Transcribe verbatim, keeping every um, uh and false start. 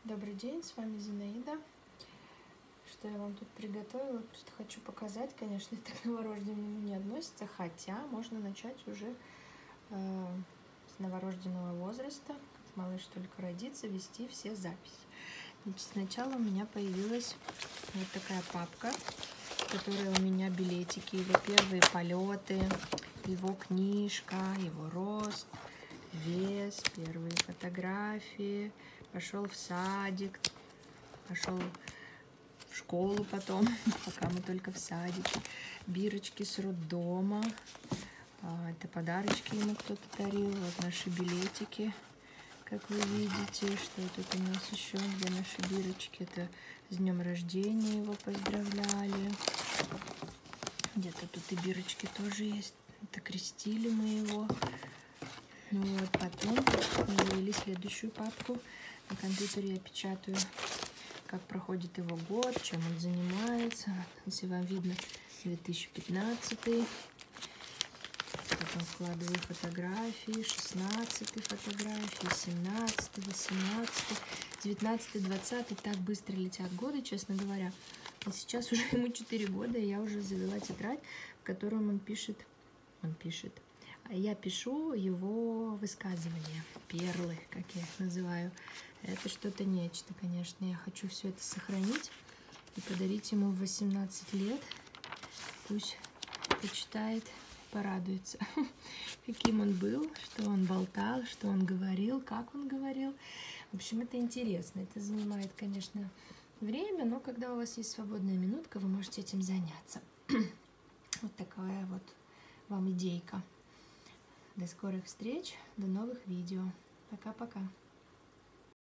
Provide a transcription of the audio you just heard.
Добрый день, с вами Зинаида. Что я вам тут приготовила? Просто хочу показать, конечно, это к новорожденному не относится, хотя можно начать уже э, с новорожденного возраста, как малыш только родится, вести все записи. Значит, сначала у меня появилась вот такая папка, в которой у меня билетики, его первые полеты, его книжка, его рост, вес, первые фотографии, пошел в садик, пошел в школу потом, пока мы только в садике, бирочки с роддома, это подарочки ему кто-то дарил, вот наши билетики, как вы видите, что тут у нас еще, где наши бирочки, это с днем рождения его поздравляли, где-то тут и бирочки тоже есть, это крестили мы его. Вот, потом мы завели следующую папку. На компьютере я печатаю, как проходит его год, чем он занимается. Если вам видно, две тысячи пятнадцатый. Потом вкладываю фотографии, шестнадцатый фотографии, семнадцатый, восемнадцатый, девятнадцатый, двадцатый. Так быстро летят годы, честно говоря. И сейчас уже ему четыре года, и я уже завела тетрадь, в которой он пишет, он пишет. Я пишу его высказывания, перлы, как я их называю. Это что-то нечто, конечно. Я хочу все это сохранить и подарить ему в восемнадцать лет. Пусть почитает, порадуется, каким он был, что он болтал, что он говорил, как он говорил. В общем, это интересно. Это занимает, конечно, время, но когда у вас есть свободная минутка, вы можете этим заняться. Вот такая вот вам идейка. До скорых встреч, до новых видео. Пока-пока.